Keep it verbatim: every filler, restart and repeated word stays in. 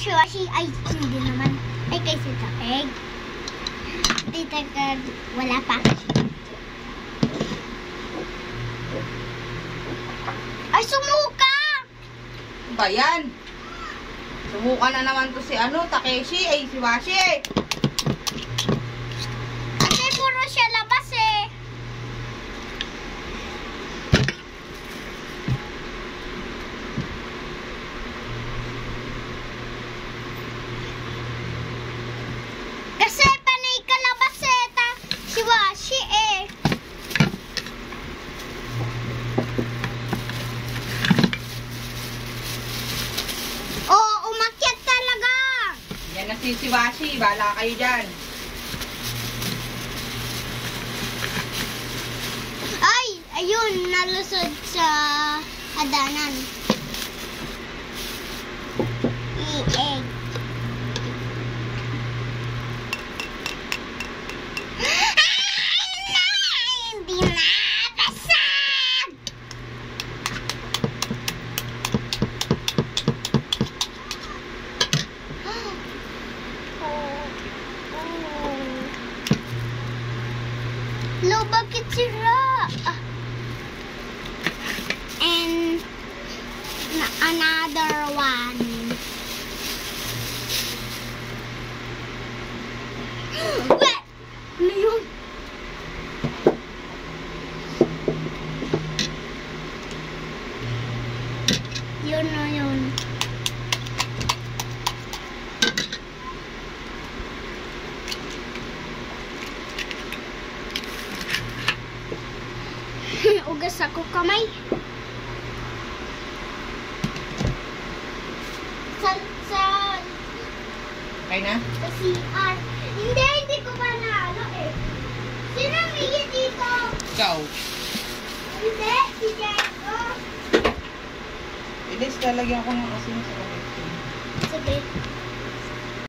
washi-washi. Ay, hindi naman. Ay, kasi tapeg. Tita ka, wala pa. Ay, sumuka! Ba yan? Sumuka na naman to si ano, Takeshi. Ay, si Washi. Kasi puro siya labas eh. Kasi panay ka labas eh. Ta, si Washi eh. Oh, umakyat talaga. Yan na si si Washi. Bahala kayo dyan. Ay, ayun, nalusod sa hadanan. I-egg. Ay, hindi nabasag! Lo, bakit sira? Ah. And na another one. What? Ano yun? Yun na yun. Ugas ako kamay. Sa, sa, Okay na? sa C R. Hindi, hindi ko pa naano eh. Sino may dito? Ikaw. Hindi, si Diego. Ilis, lalagyan ko ng asin sa kapit. Sige.